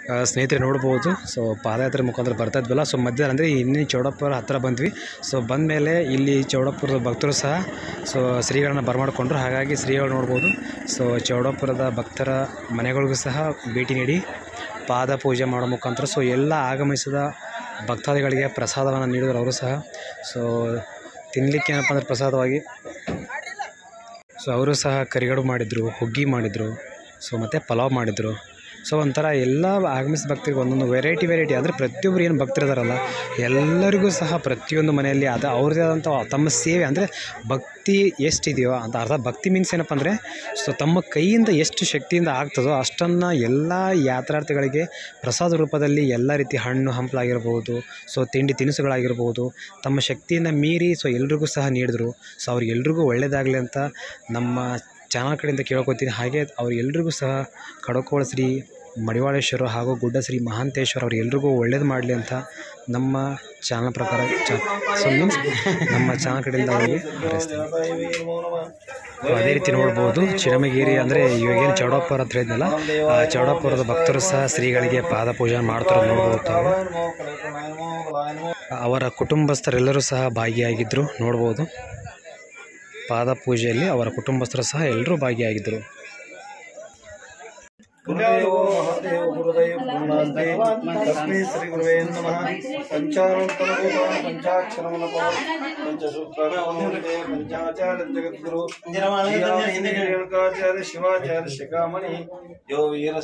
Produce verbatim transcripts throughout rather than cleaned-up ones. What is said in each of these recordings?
ಸ್ನೇಹಿತರೆ ನೋಡ್ಬೋದು. ಸೊ ಪಾದಯಾತ್ರೆ ಮುಖಾಂತರ ಬರ್ತಾ ಇದ್ವಲ್ಲ, ಸೊ ಮಧ್ಯ ಅಂದರೆ ಇನ್ನೇನು ಚೌಡಪ್ಪರ ಹತ್ತಿರ ಬಂದ್ವಿ. ಸೊ ಬಂದ ಮೇಲೆ ಇಲ್ಲಿ ಚೌಡಪ್ಪುರದ ಭಕ್ತರು ಸಹ ಸೊ ಶ್ರೀಗಳನ್ನ ಬರಮಾಡಿಕೊಂಡ್ರು. ಹಾಗಾಗಿ ಶ್ರೀಗಳು ನೋಡ್ಬೋದು. ಸೊ ಚೌಡಪ್ಪುರದ ಭಕ್ತರ ಮನೆಗಳಿಗೂ ಸಹ ಭೇಟಿ ನೀಡಿ ಪಾದ ಪೂಜೆ ಮಾಡೋ ಮುಖಾಂತರ ಸೊ ಎಲ್ಲ ಆಗಮಿಸಿದ ಭಕ್ತಾದಿಗಳಿಗೆ ಪ್ರಸಾದವನ್ನು ನೀಡಿದ್ರು ಅವರು ಸಹ. ಸೊ ತಿನ್ನಲಿಕ್ಕೆ ಏನಪ್ಪ ಅಂದರೆ ಪ್ರಸಾದವಾಗಿ ಸೊ ಅವರು ಸಹ ಕರಿಗಡು ಮಾಡಿದರು, ಹುಗ್ಗಿ ಮಾಡಿದರು, ಸೊ ಮತ್ತು ಪಲಾವ್ ಮಾಡಿದರು. ಸೊ ಒಂಥರ ಎಲ್ಲ ಆಗಮಿಸಿದ ಭಕ್ತರಿಗೆ ಒಂದೊಂದು ವೆರೈಟಿ ವೆರೈಟಿ ಅಂದರೆ ಪ್ರತಿಯೊಬ್ಬರು ಏನು ಭಕ್ತರಿದಾರಲ್ಲ ಎಲ್ಲರಿಗೂ ಸಹ ಪ್ರತಿಯೊಂದು ಮನೆಯಲ್ಲಿ ಅದು ಅವ್ರದ್ದೇ ಆದಂಥ ತಮ್ಮ ಸೇವೆ ಅಂದರೆ ಭಕ್ತಿ ಎಷ್ಟಿದೆಯೋ ಅಂತ ಅರ್ಥ. ಭಕ್ತಿ ಮೀನ್ಸ್ ಏನಪ್ಪ ಅಂದರೆ ಸೊ ತಮ್ಮ ಕೈಯಿಂದ ಎಷ್ಟು ಶಕ್ತಿಯಿಂದ ಆಗ್ತದೋ ಅಷ್ಟನ್ನು ಎಲ್ಲ ಯಾತ್ರಾರ್ಥಿಗಳಿಗೆ ಪ್ರಸಾದ ರೂಪದಲ್ಲಿ ಎಲ್ಲ ರೀತಿ ಹಣ್ಣು ಹಂಪಲಾಗಿರ್ಬೋದು, ಸೊ ತಿಂಡಿ ತಿನಿಸುಗಳಾಗಿರ್ಬೋದು ತಮ್ಮ ಶಕ್ತಿಯನ್ನು ಮೀರಿ ಸೊ ಎಲ್ರಿಗೂ ಸಹ ನೀಡಿದ್ರು. ಸೊ ಅವ್ರಿಗೆಲ್ರಿಗೂ ಒಳ್ಳೆಯದಾಗಲಿ ಅಂತ ನಮ್ಮ ಚಾನಲ್ ಕಡೆಯಿಂದ ಕೇಳ್ಕೊತೀನಿ. ಹಾಗೆ ಅವ್ರಿಗೆಲ್ರಿಗೂ ಸಹ ಕಡಕೋಳ ಶ್ರೀ ಮಡಿವಾಳೇಶ್ವರ ಹಾಗೂ ಗುಡ್ಡ ಶ್ರೀ ಮಹಾಂತೇಶ್ವರ ಅವ್ರಿಗೆಲ್ರಿಗೂ ಒಳ್ಳೇದು ಮಾಡಲಿ ಅಂತ ನಮ್ಮ ಚಾನಲ್ ಪ್ರಕಾರ ಚ ಸೊ ಮೀನ್ಸ್ ನಮ್ಮ ಚಾನಲ್ ಕಡೆಯಿಂದ ಅವರಿಗೆ ಅದೇ ರೀತಿ ನೋಡ್ಬೋದು. ಚಿರಮಗೇರಿ ಅಂದರೆ ಇವಾಗೇನು ಚೌಡಪ್ಪರ ಹತ್ರ ಇದ್ನಲ್ಲ, ಆ ಚೌಡಪ್ಪರದ ಭಕ್ತರು ಸಹ ಶ್ರೀಗಳಿಗೆ ಪಾದ ಪೂಜೆ ಮಾಡ್ತಾರೆ ನೋಡ್ಬೋದು ತಾವು. ಅವರ ಕುಟುಂಬಸ್ಥರೆಲ್ಲರೂ ಸಹ ಭಾಗಿಯಾಗಿದ್ದರು ನೋಡ್ಬೋದು. ಪಾದ ಪೂಜೆಯಲ್ಲಿ ಅವರ ಕುಟುಂಬಸ್ಥರು ಸಹ ಎಲ್ಲರೂ ಭಾಗಿಯಾಗಿದ್ದರು. ಶಿವಾಚಾರ್ಯ ಶಿಖಾಮಣಿ ಯೋ ವೀರ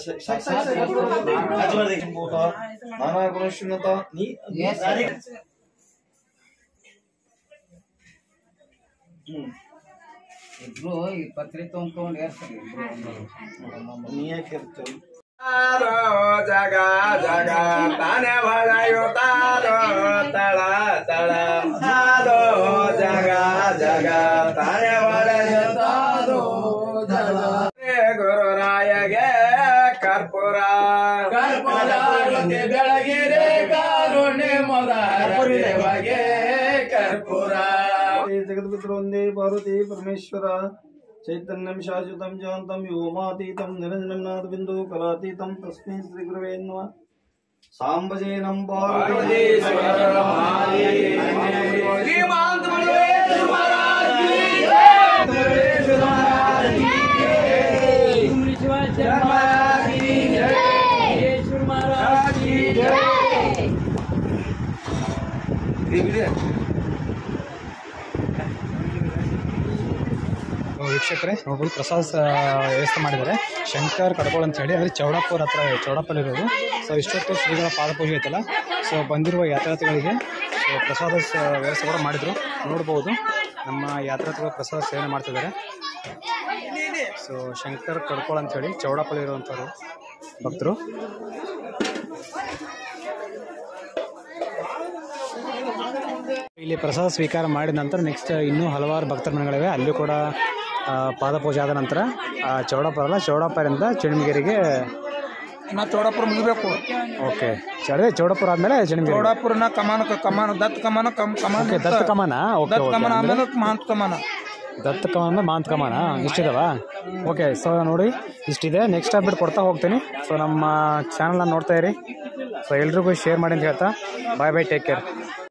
ನಾನಾ ಗುಣಶೂನ್ಯತ ಇಬ್ರು ಈ ಪತ್ರಿ ತೊಗೊಂಡು ಏರ್ಸ್ತಾರೆ. ನೀ ಯಾಕೆ ಇರ್ತೇವೆ ಜಗ ಜಗ ತಾನೆ ಹೊಳೆಯು ತಾರೋ ತಳ ತಳ ತಾರೋ ಜಗ ಜಗ ತಾನೆ ಹೊಳೆಯು ತಾರೋ ತಳ. ಗುರುರಾಯಗೆ ಕರ್ಪೂರ ಕರ್ಪೂರ ಬೆಳಗಿರೆ ಕಾರುಣ್ಯ ಮೊದಲಗೆ ಕರ್ಪೂರ. ಜಗದ್ಗುರು ವಂದೇ ಪಾರ್ವತಿ ಪರಮೇಶ್ವರ ಚೈತನ್ಯಂ ಶಾಶ್ವತಂ ಶಾಂತಂ ವ್ಯೋಮಾತೀತಂ ನಿರಂಜನಂ ನಾಥ ಬಿಂದು ಕಲಾತೀತಂ ತಸ್ಮೈ ಶ್ರೀ ಗುರುವೇ ನಮಃ. ಸಾಂಬಜೇನಂ ಪಾರ್ವತಿ ವೀಕ್ಷಕರೇ ನೋಡ್ಬೋದು ಪ್ರಸಾದ ವ್ಯವಸ್ಥೆ ಮಾಡಿದ್ದಾರೆ. ಶಂಕರ್ ಕಡಕೋಳ ಅಂತ ಹೇಳಿ ಅಂದರೆ ಚೌಡಪ್ಪರ ಹತ್ರ ಚೌಡಪ್ಪಲ್ಲಿರೋದು. ಸೊ ಇಷ್ಟೊತ್ತು ಶ್ರೀಗಳ ಪಾದಪೂಜೆ ಐತಲ್ಲ, ಸೊ ಬಂದಿರುವ ಯಾತ್ರಾರ್ಥಿಗಳಿಗೆ ಸೊ ಪ್ರಸಾದ ವ್ಯವಸ್ಥೆ ಕೂಡ ಮಾಡಿದರು ನೋಡ್ಬೋದು. ನಮ್ಮ ಯಾತ್ರಾರ್ಥಿಗಳು ಪ್ರಸಾದ ಸೇವನೆ ಮಾಡ್ತಿದ್ದಾರೆ. ಸೊ ಶಂಕರ್ ಕಡ್ಕೋಳ ಅಂತ ಹೇಳಿ ಚೌಡಪ್ಪಲ್ಲಿರುವಂಥವ್ರು ಭಕ್ತರು. ಇಲ್ಲಿ ಪ್ರಸಾದ ಸ್ವೀಕಾರ ಮಾಡಿದ ನಂತರ ನೆಕ್ಸ್ಟ್ ಇನ್ನೂ ಹಲವಾರು ಭಕ್ತರ ಮನೆಗಳಿವೆ, ಅಲ್ಲೂ ಕೂಡ ಪಾದಪೂಜೆ ಆದ ನಂತರ ಚೌಡಪ್ಪರ ಅಲ್ಲ ಚೌಡಪ್ಪರಿಂದ ಚಿಣಮಗೇರಿಗೆ ನಾ ಚೌಡಾಪುರ ಮುಗಿಬೇಕು. ಓಕೆ ಚೌಡ ಚೌಡಪುರ ಆದ್ಮೇಲೆ ಚಿಣಮಗೇರಿ. ಚೌಡಾಪುರನ ಕಮಾನ ಕಮಾನ ದತ್ ಕಮಾನ ಕಮ್ ಕಮಾನ ದತ್ತ ಕಮಾನ ದತ್ ಕಮಾನ ಆಮೇಲೆ ಮಹಾಂತ ಕಮಾನ ದತ್ತ ಕಮಾನ ಮಾಂತ ಕಮಾನ ಇಷ್ಟಿದಾವ. ಓಕೆ ಸೊ ನೋಡಿ ಇಷ್ಟಿದೆ. ನೆಕ್ಸ್ಟ್ ಅಪ್ಡೇಟ್ ಕೊಡ್ತಾ ಹೋಗ್ತೀನಿ. ಸೊ ನಮ್ಮ ಚಾನಲ್ನ ನೋಡ್ತಾ ಇರಿ. ಸೊ ಎಲ್ರಿಗೂ ಶೇರ್ ಮಾಡಿ ಅಂತ ಹೇಳ್ತಾ ಬಾಯ್ ಬಾಯ್, ಟೇಕ್ ಕೇರ್.